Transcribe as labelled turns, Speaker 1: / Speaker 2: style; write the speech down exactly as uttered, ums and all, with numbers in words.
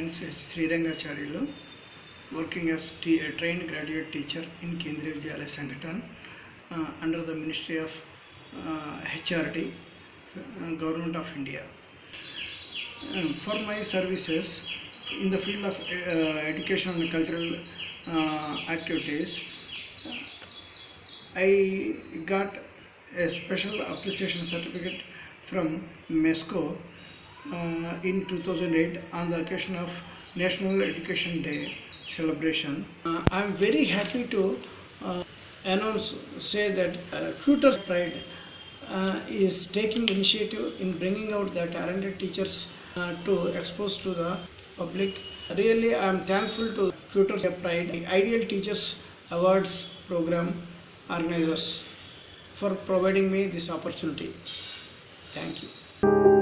Speaker 1: N C H Srirangacharyalu, working as t a trained graduate teacher in Kendriya Vidyalaya Sangathan uh, under the Ministry of uh, H R D, uh, Government of India. Uh, for my services in the field of uh, education and cultural uh, activities, I got a special appreciation certificate from MESCO uh, in two thousand eight on the occasion of National Education Day celebration. Uh, I am very happy to uh, announce, say that uh, Tutors Pride uh, is taking initiative in bringing out the talented teachers uh, to expose to the public. Really, I am thankful to Tutors Pride, Ideal Teachers Awards program organizers, for providing me this opportunity. Thank you.